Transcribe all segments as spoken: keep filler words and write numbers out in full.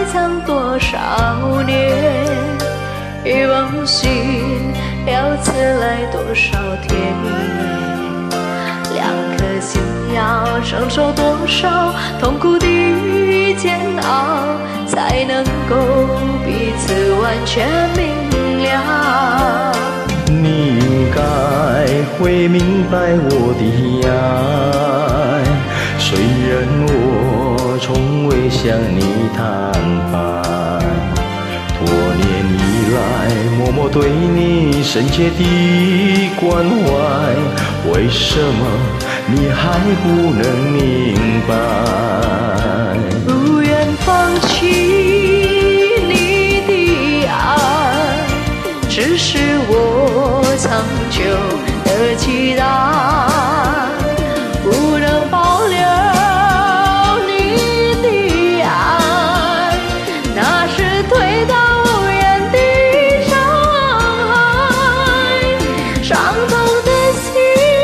藏多少年？一往心要辞来多少天？两颗心要承受多少痛苦的煎熬，才能够彼此完全明了？ 你应该会明白我的爱，虽然我从未向你坦白，多年以来默默对你深切的关怀，为什么你还不能明白？ 不愿放弃你的爱，只是我长久的期待，不能保留你的爱，那是推到无言的伤害，伤痛的心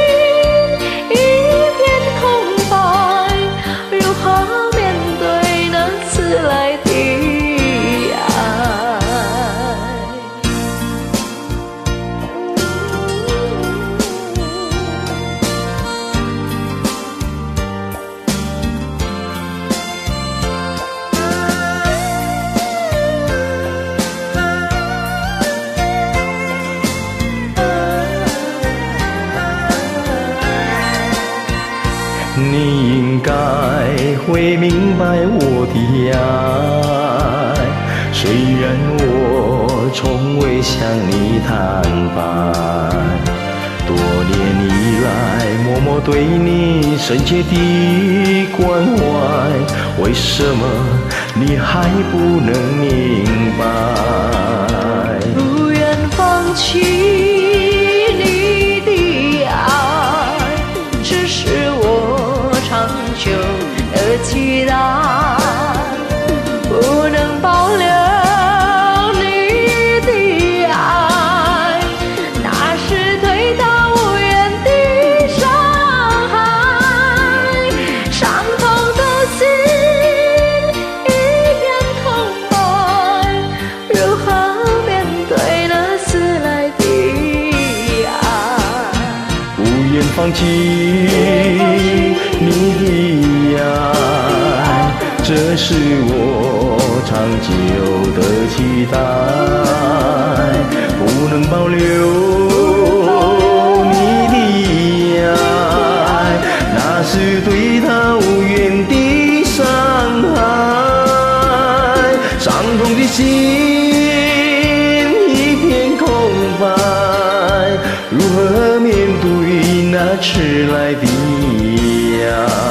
一片空白，如何面对那迟来的爱？ 你应该会明白我的爱，虽然我从未向你坦白，多年以来默默对你深切的关怀，为什么你还不能明白？ 不愿放弃你的爱，只是我长久的期待，不能保留你的爱，那是推到无言的伤害，伤痛的心一片空白，如何面对那迟来的爱？ 不愿放弃你的爱，这是我长久的期待，不能保留你的爱，那是对他无缘的伤害，伤痛的心一片空白，如何面对那迟来的爱？